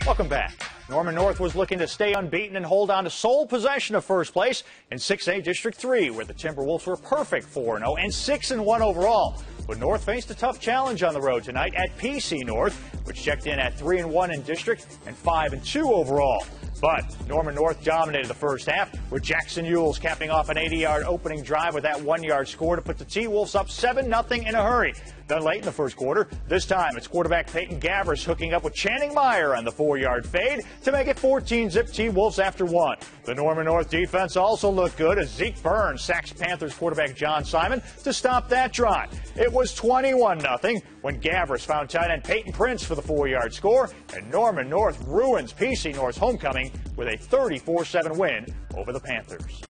Welcome back. Norman North was looking to stay unbeaten and hold on to sole possession of first place in 6A District 3, where the Timberwolves were perfect 4-0 and 6-1 overall. But North faced a tough challenge on the road tonight at PC North, which checked in at 3-1 in district and 5-2 overall. But Norman North dominated the first half, with Jackson Ewells capping off an 80-yard opening drive with that 1-yard score to put the T-Wolves up 7-0 in a hurry. Then late in the first quarter, this time it's quarterback Peyton Gavras hooking up with Channing Meyer on the 4-yard fade to make it 14-zip T-Wolves after one. The Norman North defense also looked good as Zeke Burns sacks Panthers quarterback John Simon to stop that drive. It was 21-0 when Gavras found tight end Peyton Prince for the 4-yard score, and Norman North ruins PC North's homecoming with a 34-7 win over the Panthers.